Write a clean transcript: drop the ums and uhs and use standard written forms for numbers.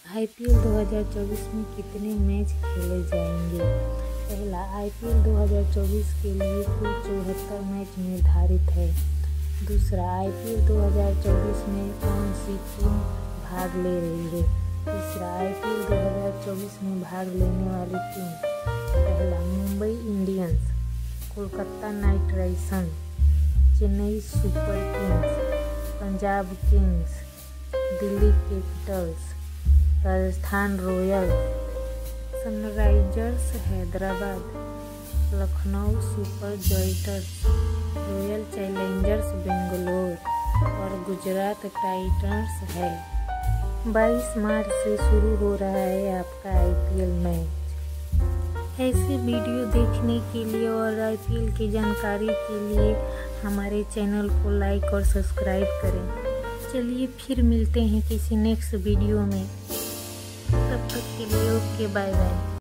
IPL 2024 में कितने match खेले जाएंगे? पहला, आईपीएल 2024 के लिए कुल 74 मैच निर्धारित है। दूसरा, आईपीएल 2024 में कौन सी टीम भाग ले रही है? तीसरा, आईपीएल 2024 में भाग लेने वाली टीम। पहला, Mumbai Indians, Kolkata Knight Riders, Chennai Super Kings, Punjab Kings, Delhi Capitals, Rajasthan Royals, Sunrisers Hyderabad, Lucknow Super Giants, Royal Challengers Bangalore और गुजरात टाइटंस है। 22 मार्च से शुरू हो रहा है आपका आईपीएल मैच। ऐसे वीडियो देखने के लिए और आईपीएल की जानकारी के लिए हमारे चैनल को लाइक और सब्सक्राइब करें। चलिए फिर मिलते हैं किसी नेक्स्ट वीडियो में। तब तक के लिए ओके, बाय बाय।